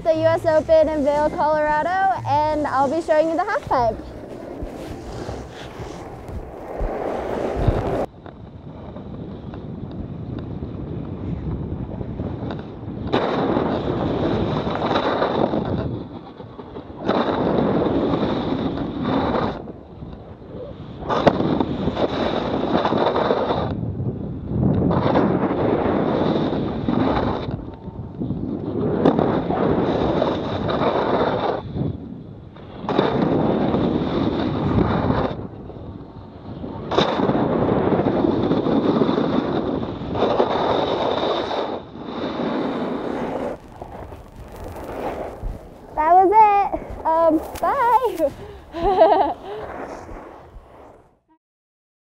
the US Open in Vail, Colorado, and I'll be showing you the half pipe.